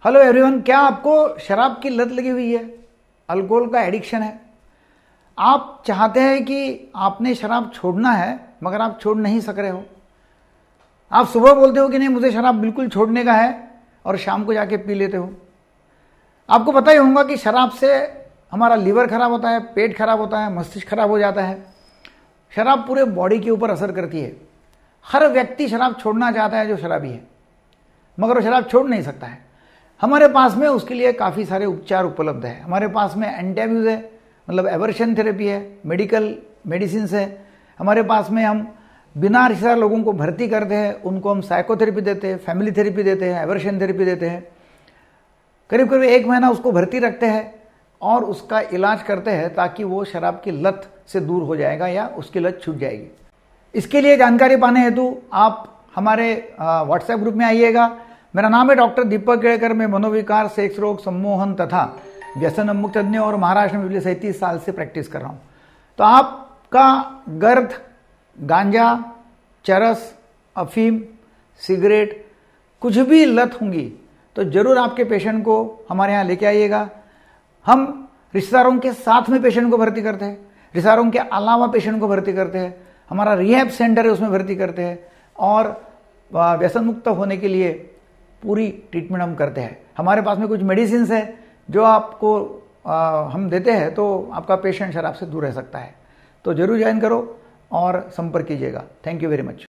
Hello everyone, क्या आपको शराब की लत लगी हुई है? अल्कोहल का एडिक्शन है। आप चाहते हैं कि आपने शराब छोड़ना है मगर आप छोड़ नहीं सक रहे हो। आप सुबह बोलते हो कि नहीं मुझे शराब बिल्कुल छोड़ने का है और शाम को जाके पी लेते हो। आपको पता ही होगा कि शराब से हमारा लीवर खराब होता है, पेट खराब होता है, मस्तिष्क खराब हो जाता है। शराब पूरे बॉडी के ऊपर असर करती है। हर व्यक्ति शराब छोड़ना चाहता है जो शराबी है, मगर वो शराब छोड़ नहीं सकता है। हमारे पास में उसके लिए काफ़ी सारे उपचार उपलब्ध है। हमारे पास में एंटी अब्यूज है, मतलब एवर्शन थेरेपी है, मेडिकल मेडिसिन है। हमारे पास में हम बिना रिश्तेदार लोगों को भर्ती करते हैं, उनको हम साइकोथेरेपी देते हैं, फैमिली थेरेपी देते हैं, एवर्शन थेरेपी देते हैं। करीब करीब 1 महीना उसको भर्ती रखते हैं और उसका इलाज करते हैं ताकि वो शराब की लत से दूर हो जाएगा या उसकी लत छूट जाएगी। इसके लिए जानकारी पाने हेतु आप हमारे व्हाट्सएप ग्रुप में आइएगा। मेरा नाम है डॉक्टर दीपक केड़कर। मैं मनोविकार, सेक्स रोग, सम्मोहन तथा व्यसन मुक्त तज्ञ और महाराष्ट्र में पिछले 37 साल से प्रैक्टिस कर रहा हूँ। तो आपका गर्द, गांजा, चरस, अफीम, सिगरेट, कुछ भी लत होंगी तो जरूर आपके पेशेंट को हमारे यहाँ लेके आइएगा। हम रिश्तेदारों के साथ में पेशेंट को भर्ती करते हैं, रिश्तेदारों के अलावा पेशेंट को भर्ती करते हैं। हमारा रिहैब सेंटर है, उसमें भर्ती करते हैं और व्यसन मुक्त होने के लिए पूरी ट्रीटमेंट हम करते हैं। हमारे पास में कुछ मेडिसिन है जो आपको हम देते हैं तो आपका पेशेंट शराब से दूर रह सकता है। तो जरूर ज्वाइन करो और संपर्क कीजिएगा। Thank you very much.